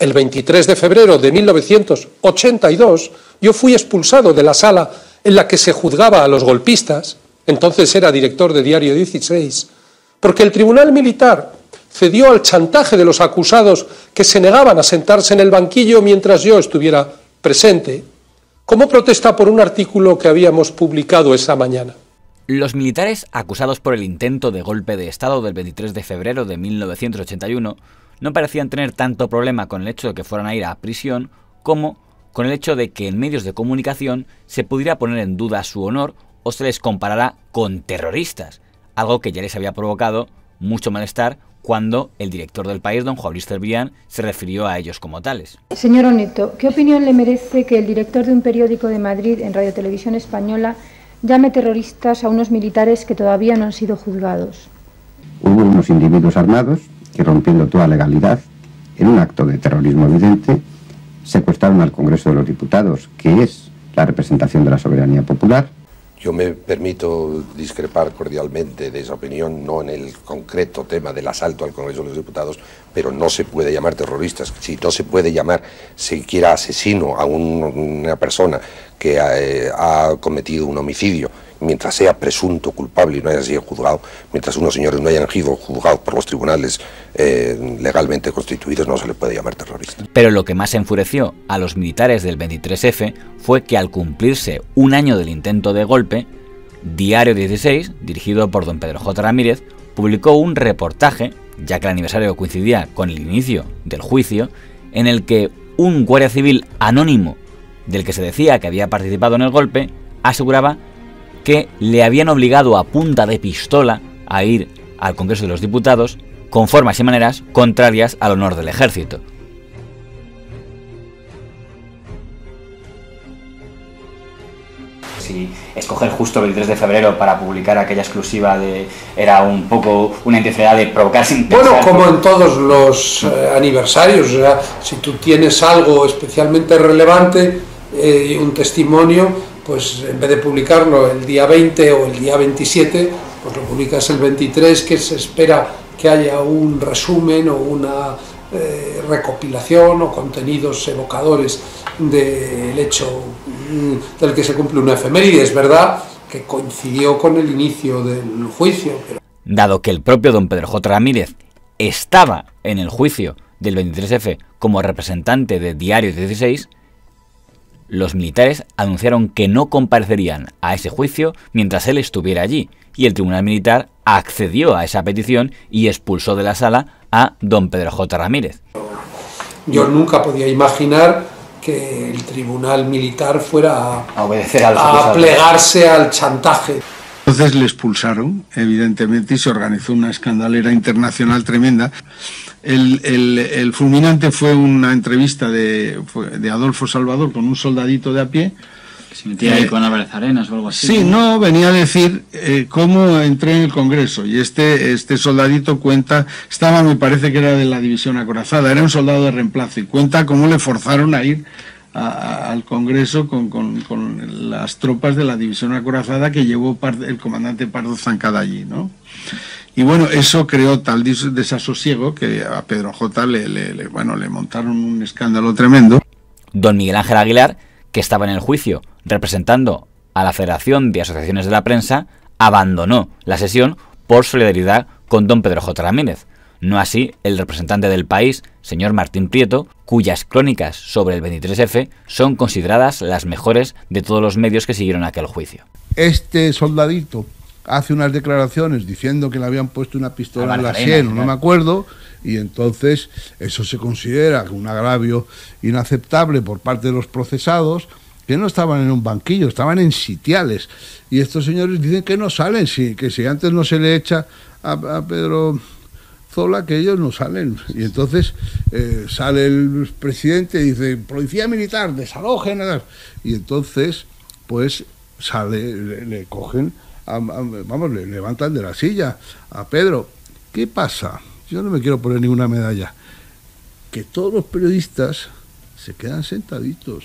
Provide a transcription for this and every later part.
El 23 de febrero de 1982 yo fui expulsado de la sala en la que se juzgaba a los golpistas, entonces era director de Diario 16, porque el Tribunal Militar cedió al chantaje de los acusados que se negaban a sentarse en el banquillo mientras yo estuviera presente, como protesta por un artículo que habíamos publicado esa mañana. Los militares acusados por el intento de golpe de Estado del 23 de febrero de 1981 no parecían tener tanto problema con el hecho de que fueran a ir a prisión como con el hecho de que en medios de comunicación se pudiera poner en duda su honor o se les comparara con terroristas, algo que ya les había provocado mucho malestar cuando el director del País, don Juan Luis Cebrián, se refirió a ellos como tales. Señor Oneto, ¿qué opinión le merece que el director de un periódico de Madrid en Radio Televisión Española llame terroristas a unos militares que todavía no han sido juzgados? Hubo unos individuos armados que, rompiendo toda legalidad, en un acto de terrorismo evidente, secuestraron al Congreso de los Diputados, que es la representación de la soberanía popular. Yo me permito discrepar cordialmente de esa opinión, no en el concreto tema del asalto al Congreso de los Diputados, pero no se puede llamar terroristas. Si no se puede llamar siquiera asesino a una persona que ha cometido un homicidio, mientras sea presunto culpable y no haya sido juzgado, mientras unos señores no hayan sido juzgados por los tribunales legalmente constituidos, no se le puede llamar terrorista. Pero lo que más enfureció a los militares del 23F fue que al cumplirse un año del intento de golpe, Diario 16, dirigido por don Pedro J. Ramírez, publicó un reportaje, ya que el aniversario coincidía con el inicio del juicio, en el que un guardia civil anónimo, del que se decía que había participado en el golpe, aseguraba que le habían obligado a punta de pistola a ir al Congreso de los Diputados con formas y maneras contrarias al honor del ejército. Si escoger justo el 23 de febrero para publicar aquella exclusiva era un poco una intencionalidad de provocar sin pensar. Bueno, como en todos los aniversarios, o sea, si tú tienes algo especialmente relevante, un testimonio, pues en vez de publicarlo el día 20 o el día 27, pues lo publicas el 23, que se espera que haya un resumen o una recopilación o contenidos evocadores del hecho del que se cumple una efeméride. Es verdad que coincidió con el inicio del juicio. Dado que el propio don Pedro J. Ramírez estaba en el juicio del 23F como representante de Diario 16, los militares anunciaron que no comparecerían a ese juicio mientras él estuviera allí, y el Tribunal Militar accedió a esa petición y expulsó de la sala a don Pedro J. Ramírez. Yo nunca podía imaginar que el Tribunal Militar fuera a obedecer a plegarse al chantaje. Entonces le expulsaron, evidentemente, y se organizó una escandalera internacional tremenda. El fulminante fue una entrevista de Adolfo Salvador con un soldadito de a pie. Se metía ahí con Álvarez Arenas o algo así. Sí, no, venía a decir cómo entré en el Congreso. Y este soldadito cuenta, me parece que era de la división acorazada, era un soldado de reemplazo, y cuenta cómo le forzaron a ir al Congreso con las tropas de la división acorazada que llevó el comandante Pardo Zancada allí, ¿no? Y bueno, eso creó tal desasosiego que a Pedro J. le montaron un escándalo tremendo. Don Miguel Ángel Aguilar, que estaba en el juicio representando a la Federación de Asociaciones de la Prensa, abandonó la sesión por solidaridad con don Pedro J. Ramírez. No así el representante del País, señor Martín Prieto, cuyas crónicas sobre el 23F son consideradas las mejores de todos los medios que siguieron aquel juicio. Este soldadito hace unas declaraciones diciendo que le habían puesto una pistola en la sien, no me acuerdo, y entonces eso se considera un agravio inaceptable por parte de los procesados, que no estaban en un banquillo, estaban en sitiales, y estos señores dicen que no salen, que si antes no se le echa a Pedro Zola, que ellos no salen. Y entonces sale el presidente y dice: policía militar, desalojen, y entonces pues sale, le cogen, le levantan de la silla a Pedro. ¿Qué pasa? Yo no me quiero poner ninguna medalla, que todos los periodistas se quedan sentaditos.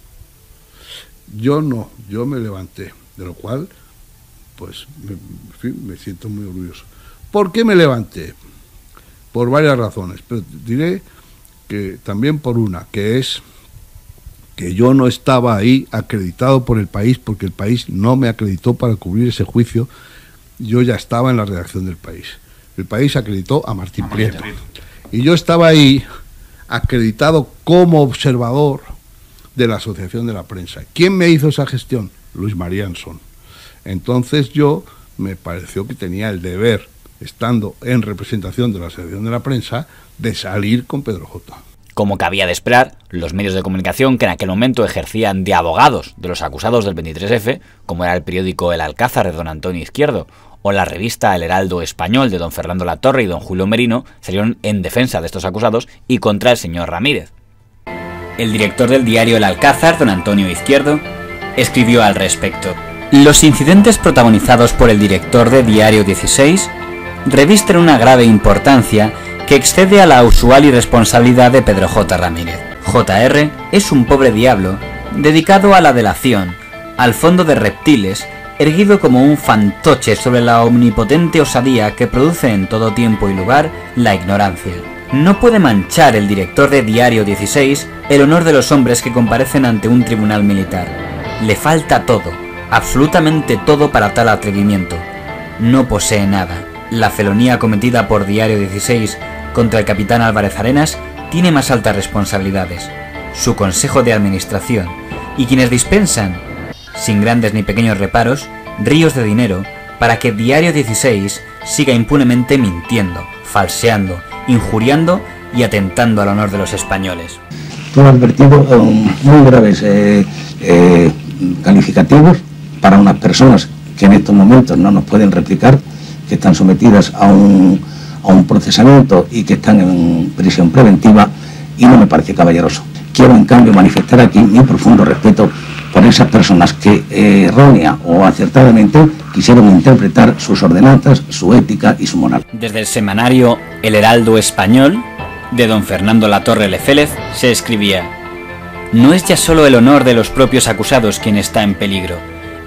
Yo no, yo me levanté, de lo cual pues me siento muy orgulloso. ¿Por qué me levanté? Por varias razones, pero diré que también por una, que es que yo no estaba ahí acreditado por El País, porque El País no me acreditó para cubrir ese juicio. Yo ya estaba en la redacción del País. El País acreditó a Martín Prieto. Y yo estaba ahí acreditado como observador de la Asociación de la Prensa. ¿Quién me hizo esa gestión? Luis Marianson. Entonces yo me pareció que tenía el deber, estando en representación de la Asociación de la Prensa, de salir con Pedro J. Como cabía de esperar, los medios de comunicación que en aquel momento ejercían de abogados de los acusados del 23F, como era el periódico El Alcázar de don Antonio Izquierdo, o la revista El Heraldo Español de don Fernando Latorre y don Julio Merino, salieron en defensa de estos acusados y contra el señor Ramírez. El director del diario El Alcázar, don Antonio Izquierdo, escribió al respecto: los incidentes protagonizados por el director de Diario 16 revisten una grave importancia que excede a la usual irresponsabilidad de Pedro J. Ramírez. J.R. es un pobre diablo dedicado a la delación, al fondo de reptiles, erguido como un fantoche sobre la omnipotente osadía que produce en todo tiempo y lugar la ignorancia. No puede manchar el director de Diario 16 el honor de los hombres que comparecen ante un tribunal militar. Le falta todo, absolutamente todo para tal atrevimiento. No posee nada. La felonía cometida por Diario 16 contra el capitán Álvarez Arenas tiene más altas responsabilidades. Su consejo de administración y quienes dispensan, sin grandes ni pequeños reparos, ríos de dinero para que Diario 16 siga impunemente mintiendo, falseando, injuriando y atentando al honor de los españoles. Tú has advertido muy graves calificativos para unas personas que en estos momentos no nos pueden replicar, que están sometidas a un procesamiento y que están en prisión preventiva, y no me parece caballeroso. Quiero en cambio manifestar aquí mi profundo respeto por esas personas que errónea o acertadamente quisieron interpretar sus ordenanzas, su ética y su moral. Desde el semanario El Heraldo Español, de don Fernando Latorre Lefélez, se escribía: no es ya solo el honor de los propios acusados quien está en peligro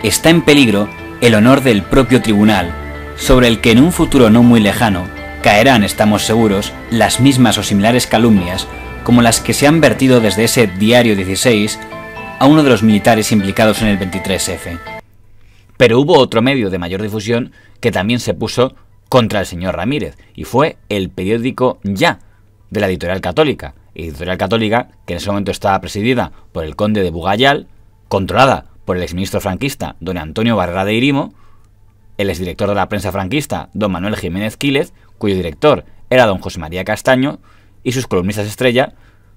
el honor del propio tribunal, sobre el que en un futuro no muy lejano caerán, estamos seguros, las mismas o similares calumnias como las que se han vertido desde ese Diario 16 a uno de los militares implicados en el 23F. Pero hubo otro medio de mayor difusión que también se puso contra el señor Ramírez, y fue el periódico Ya, de la Editorial Católica. Editorial Católica que en ese momento estaba presidida por el conde de Bugayal, controlada por el exministro franquista don Antonio Barrera de Irimo, el exdirector de la prensa franquista don Manuel Jiménez Quílez, cuyo director era don José María Castaño, y sus columnistas estrella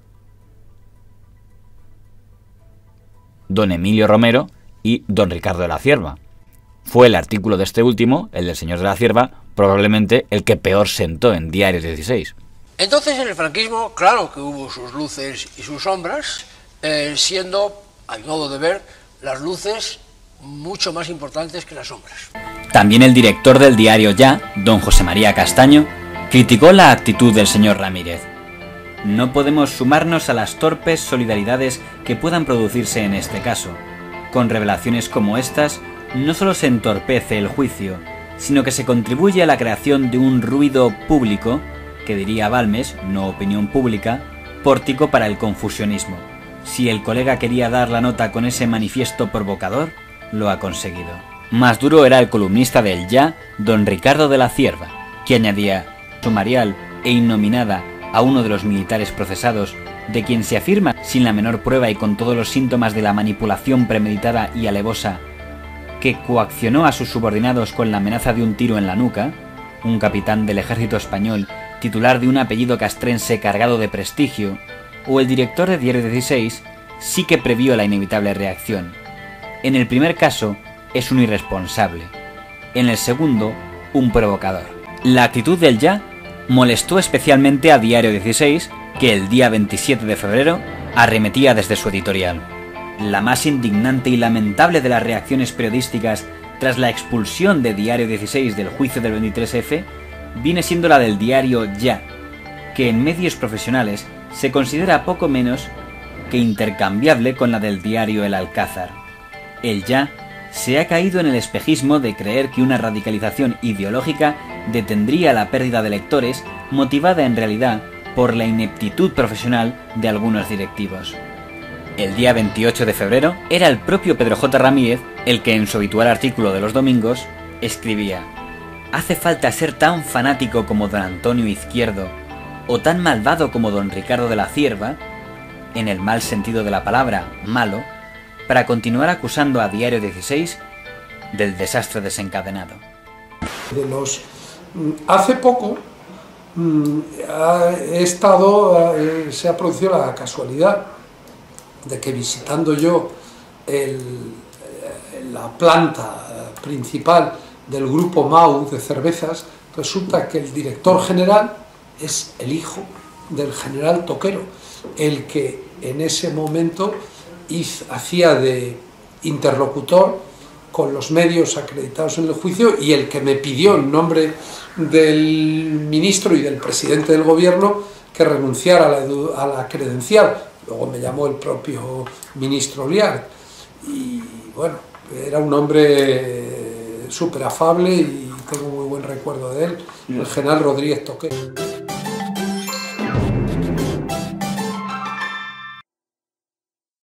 don Emilio Romero y don Ricardo de la Cierva. Fue el artículo de este último, el del señor de la Cierva, probablemente el que peor sentó en Diario 16. Entonces en el franquismo, claro que hubo sus luces y sus sombras, siendo, a mi modo de ver, las luces mucho más importantes que las sombras. También el director del diario Ya, don José María Castaño, criticó la actitud del señor Ramírez. No podemos sumarnos a las torpes solidaridades que puedan producirse en este caso. Con revelaciones como estas, no solo se entorpece el juicio, sino que se contribuye a la creación de un ruido público, que diría Balmes, no opinión pública, pórtico para el confusionismo. Si el colega quería dar la nota con ese manifiesto provocador, lo ha conseguido. Más duro era el columnista del Ya, don Ricardo de la Cierva, que añadía sumarial e innominada a uno de los militares procesados, de quien se afirma, sin la menor prueba y con todos los síntomas de la manipulación premeditada y alevosa, que coaccionó a sus subordinados con la amenaza de un tiro en la nuca, un capitán del ejército español, titular de un apellido castrense cargado de prestigio, o el director de Diario 16, sí que previó la inevitable reacción. En el primer caso, es un irresponsable. En el segundo, un provocador. La actitud del Ya molestó especialmente a Diario 16, que el día 27 de febrero arremetía desde su editorial. La más indignante y lamentable de las reacciones periodísticas tras la expulsión de Diario 16 del juicio del 23F viene siendo la del diario Ya, que en medios profesionales se considera poco menos que intercambiable con la del diario El Alcázar. El Ya se ha caído en el espejismo de creer que una radicalización ideológica detendría la pérdida de lectores, motivada en realidad por la ineptitud profesional de algunos directivos. El día 28 de febrero era el propio Pedro J. Ramírez el que en su habitual artículo de los domingos escribía: «Hace falta ser tan fanático como don Antonio Izquierdo o tan malvado como don Ricardo de la Cierva, en el mal sentido de la palabra, malo, para continuar acusando a Diario 16 del desastre desencadenado». Hace poco se ha producido la casualidad de que, visitando yo la planta principal del grupo Mau de cervezas, resulta que el director general es el hijo del general Toquero, el que en ese momento hacía de interlocutor con los medios acreditados en el juicio, y el que me pidió en nombre del ministro y del presidente del gobierno que renunciara a la credencial. Luego me llamó el propio ministro Liard, y bueno, era un hombre súper afable y tengo muy buen recuerdo de él, el general Rodríguez Toquero.